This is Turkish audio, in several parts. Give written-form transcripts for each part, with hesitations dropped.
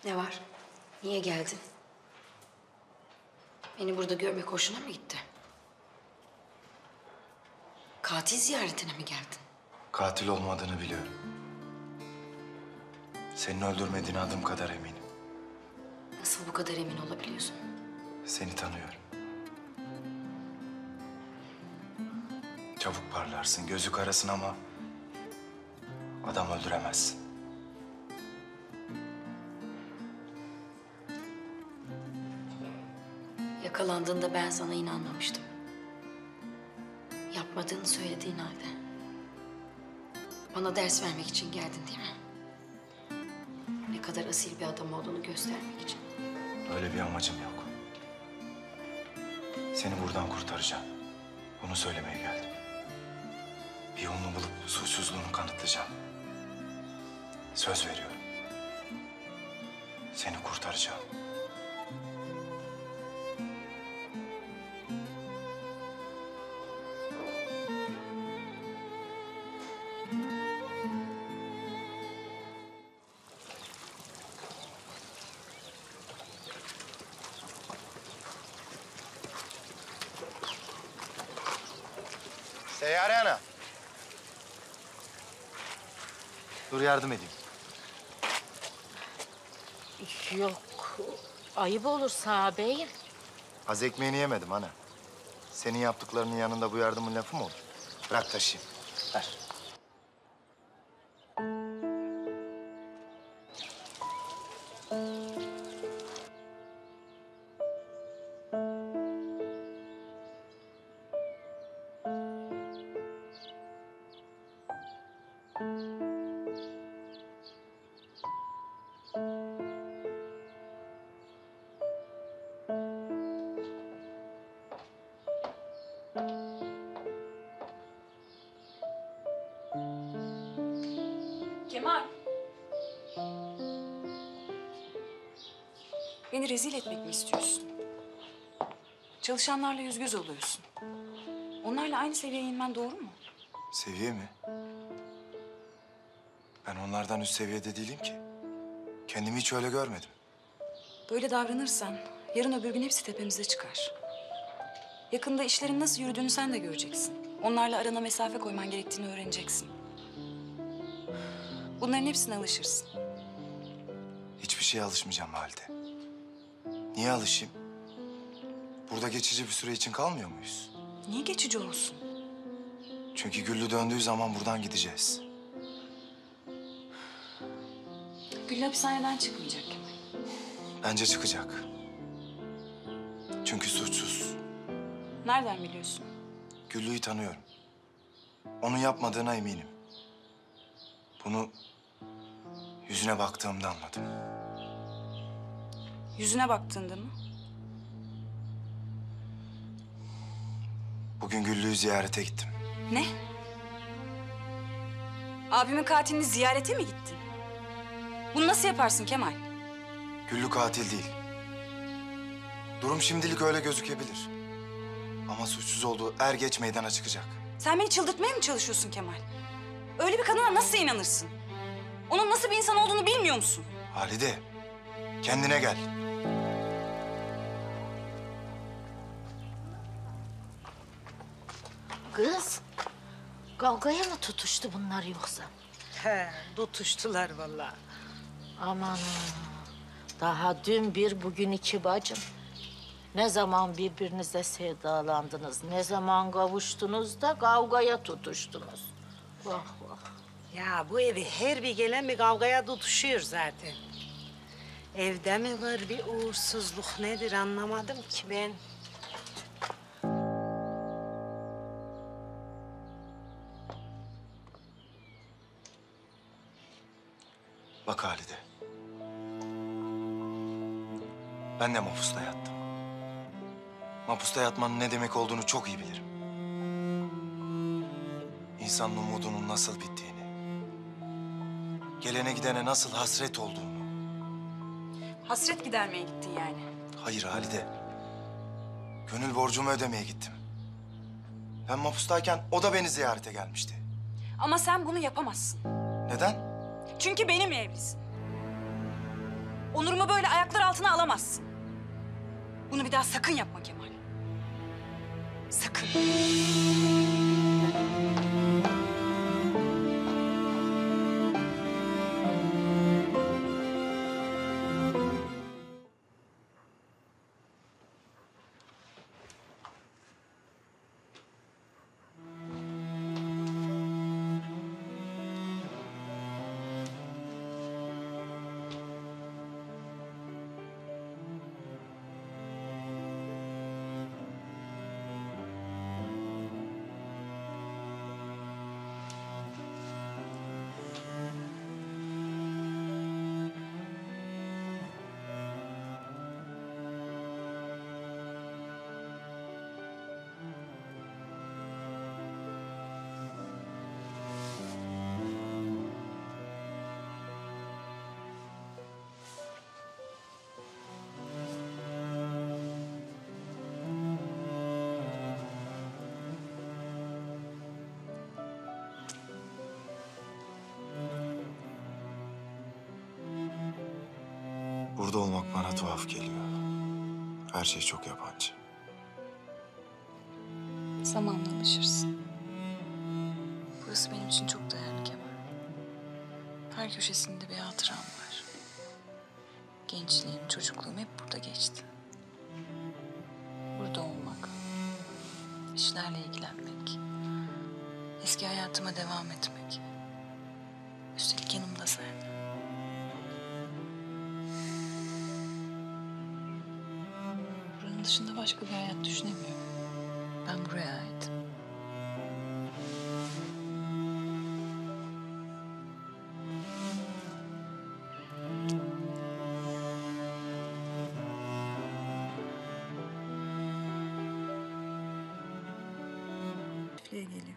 Ne var? Niye geldin? Beni burada görmek hoşuna mı gitti? Katil ziyaretine mi geldin? Katil olmadığını biliyorum. Senin öldürmediğine adım kadar eminim. Nasıl bu kadar emin olabiliyorsun? Seni tanıyorum. Çabuk parlarsın, gözü karasın ama adam öldüremezsin. Yakalandığında ben sana inanmamıştım. Yapmadığını söylediğin halde. Bana ders vermek için geldin değil mi? Ne kadar asil bir adam olduğunu göstermek için. Öyle bir amacım yok. Seni buradan kurtaracağım. Bunu söylemeye geldim. Bir yolunu bulup suçsuzluğunu kanıtlayacağım. Söz veriyorum. Seni kurtaracağım. Seyyare ana. Dur yardım edeyim. Yok, ayıp olur sana beyim. Az ekmeğini yemedim ana. Senin yaptıklarının yanında bu yardımın lafı mı olur? Bırak taşıyayım. Ver. Kemal. Beni rezil etmek mi istiyorsun? Çalışanlarla yüz göz oluyorsun. Onlarla aynı seviyeye inmen doğru mu? Seviye mi? Ben onlardan üst seviyede değilim ki. Kendimi hiç öyle görmedim. Böyle davranırsan yarın öbür gün hepsi tepemize çıkar. Yakında işlerin nasıl yürüdüğünü sen de göreceksin. Onlarla arana mesafe koyman gerektiğini öğreneceksin. Bunların hepsine alışırsın. Hiçbir şeye alışmayacağım Halide. Niye alışayım? Burada geçici bir süre için kalmıyor muyuz? Niye geçici olsun? Çünkü Güllü döndüğü zaman buradan gideceğiz. Güllü hapishaneden çıkmayacak Kemal. Bence çıkacak. Çünkü suçsuz. Nereden biliyorsun? Güllü'yü tanıyorum. Onun yapmadığına eminim. Bunu yüzüne baktığımda anladım. Yüzüne baktığında mı? Bugün Güllü'yü ziyarete gittim. Ne? Abimin katilini ziyarete mi gittin? Bunu nasıl yaparsın Kemal? Güllü katil değil. Durum şimdilik öyle gözükebilir. Ama suçsuz olduğu er geç meydana çıkacak. Sen beni çıldırtmaya mı çalışıyorsun Kemal? Öyle bir kadına nasıl inanırsın? Onun nasıl bir insan olduğunu bilmiyor musun? Halide, kendine gel. Kız, kavgaya mı tutuştu bunlar yoksa? He, tutuştular vallahi. Aman, daha dün bir, bugün iki bacım. Ne zaman birbirinize sevdalandınız, ne zaman kavuştunuz da kavgaya tutuştunuz. Vah vah. Ya bu evi her bir gelen bir kavgaya tutuşuyor zaten. Evde mi var bir uğursuzluk nedir anlamadım ki ben. Bak Halide. Ben de mapusta yattım. Mapusta yatmanın ne demek olduğunu çok iyi bilirim. İnsanın umudunun nasıl bittiğini, gelene gidene nasıl hasret olduğunu. Hasret gidermeye gittin yani. Hayır Halide. Gönül borcumu ödemeye gittim. Ben mapustayken o da beni ziyarete gelmişti. Ama sen bunu yapamazsın. Neden? Çünkü benimle evlisin. Onurumu böyle ayaklar altına alamazsın. Bunu bir daha sakın yapma Kemal. Sakın. Burada olmak bana tuhaf geliyor. Her şey çok yabancı. Zamanla alışırsın. Burası benim için çok değerli Kemal. Her köşesinde bir hatıram var. Gençliğim, çocukluğum hep burada geçti. Burada olmak, işlerle ilgilenmek, eski hayatıma devam etmek. Üstelik yanımda sen. Buranın dışında başka bir hayat düşünemiyorum. Ben buraya aitim. Çiftliğe geliyor.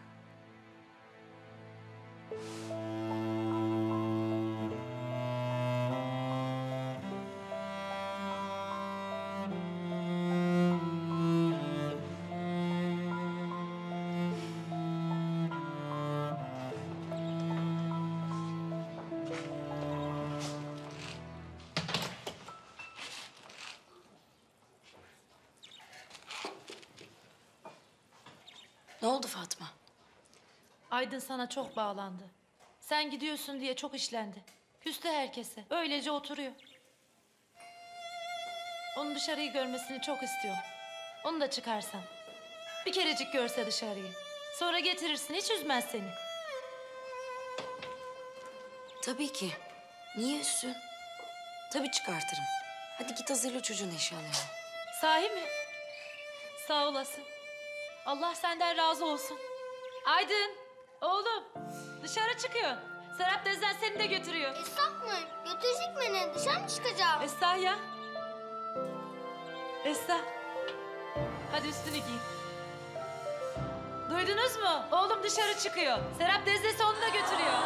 Ne oldu Fatma? Aydın sana çok bağlandı. Sen gidiyorsun diye çok işlendi. Küstü herkese. Öylece oturuyor. Onun dışarıyı görmesini çok istiyorum. Onu da çıkarsan. Bir kerecik görse dışarıyı. Sonra getirirsin, hiç üzmez seni. Tabii ki. Niye üstün? Tabii çıkartırım. Hadi git hazırla çocuğun eşyalarını. Sahi mi? Sağ olasın. Allah senden razı olsun. Aydın, oğlum dışarı çıkıyor. Serap teyzen seni de götürüyor. Esnaf mı? Götürecek beni. Dışarı mı çıkacağım? Esra ya. Esra. Hadi üstünü giy. Duydunuz mu? Oğlum dışarı çıkıyor. Serap teyzesi onu da götürüyor.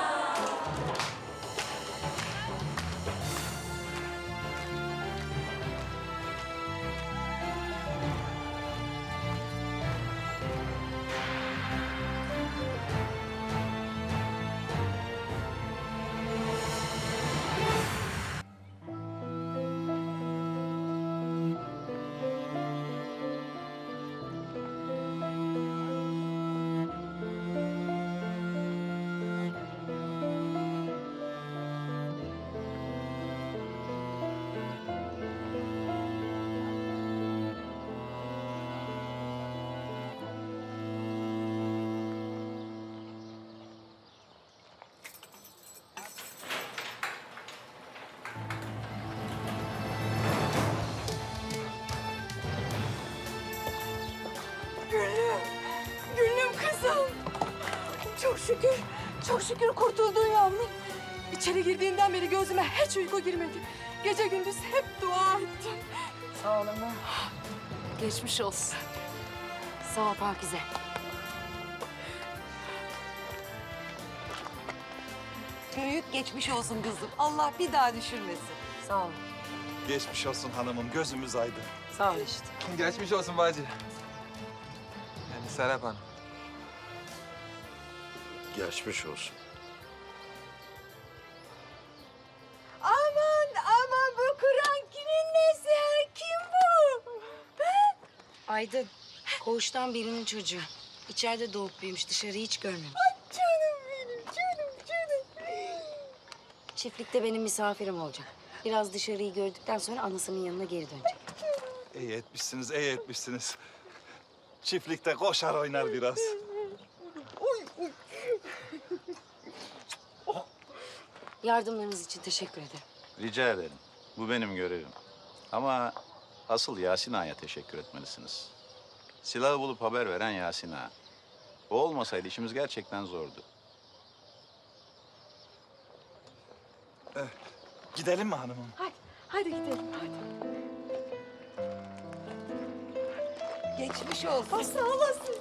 Gülüm kızım. Çok şükür, çok şükür kurtuldun yavrum. İçeri girdiğinden beri gözüme hiç uyku girmedi. Gece gündüz hep dua ettim. Sağ ol ana. Geçmiş olsun. Sağ ol Pakize. Büyük geçmiş olsun kızım. Allah bir daha düşürmesin. Sağ ol. Geçmiş olsun hanımım, gözümüz aydın. Sağ ol işte. Geçmiş olsun bacı. Yani Serap Hanım. Geçmiş olsun. Aman aman bu Aydın, koğuştan birinin çocuğu. İçeride doğup büyümüş, dışarıyı hiç görmemiş. Canım benim, canım. Çiftlikte benim misafirim olacak. Biraz dışarıyı gördükten sonra anasının yanına geri dönecek. İyi etmişsiniz, iyi etmişsiniz. Çiftlikte koşar oynar biraz. Yardımlarınız için teşekkür ederim. Rica ederim. Bu benim görevim. Ama asıl Yasin Ağa'ya teşekkür etmelisiniz. Silahı bulup haber veren Yasin Ağa. O olmasaydı işimiz gerçekten zordu. Gidelim mi hanımım? Hadi gidelim, hadi. Geçmiş olsun. Sağ olasın.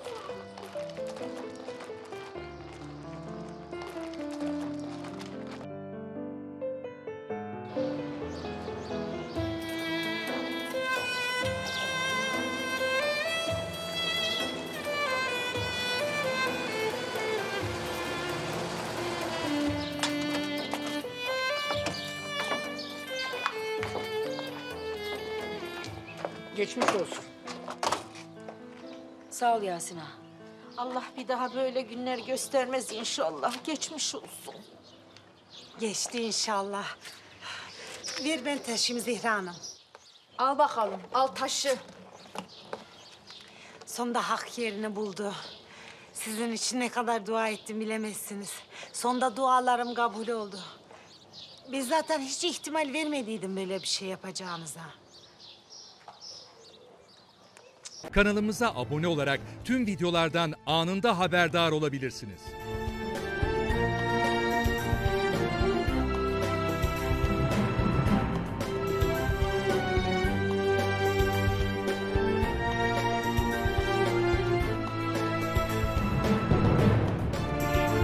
Geçmiş olsun. Sağ ol Yasin ağa. Allah bir daha böyle günler göstermez inşallah. Geçmiş olsun. Geçti inşallah. Ver ben taşıyayım Zehra Hanım. Al bakalım, al taşı. Sonunda hak yerini buldu. Sizin için ne kadar dua ettim bilemezsiniz. Sonunda dualarım kabul oldu. Biz zaten hiç ihtimal vermediydim böyle bir şey yapacağınıza. Kanalımıza abone olarak tüm videolardan anında haberdar olabilirsiniz.